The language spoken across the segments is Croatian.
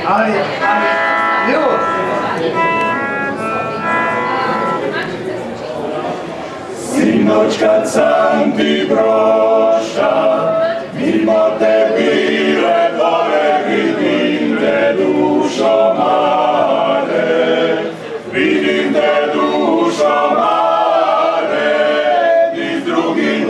Ali, evo. Sinoć kad sam ti prošao, mimo te bile dvore, vidim te dušo mare, vidim te dušo mare, ti s drugim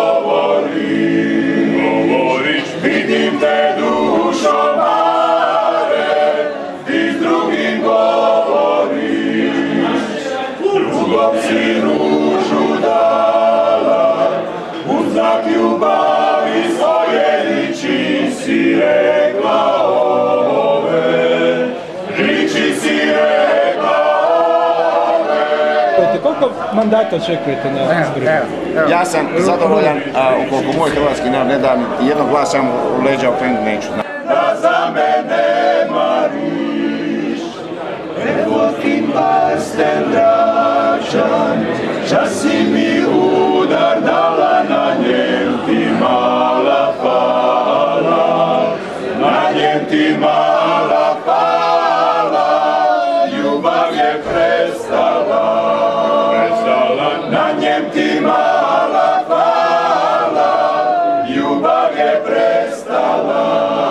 govoriš, vidim te dušo mare, ti s drugim govoriš, drugom si ružu dala, u znak ljubavi svoje riči si rekla ove, riči si rekla ove. Koliko mandata očekujete na izborima? Ja sam zadovoljan, ukoliko moj hrvatski narod ne da mi jednog glasa, u leđa okrenuti neću. Da za mene mariš, predvodim pasten Dračan, čas si mi udar dala, na njem ti mala pala, na njem ti mala pala, ljubav je prestala, na njem ti mala pala, ljubav je prestala.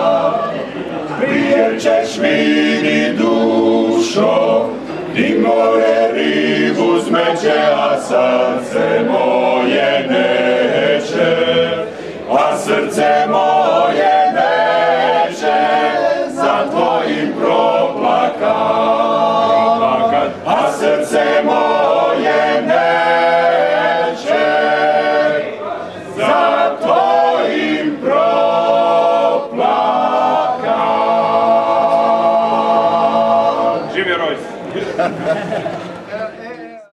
Prije ćeš mi ni dušo, ni more ribu zmeće, a srce moje neće, a srce moje neće za tvojim proplakat, a srce moje neće za tvojim proplakat. Živio Rojs!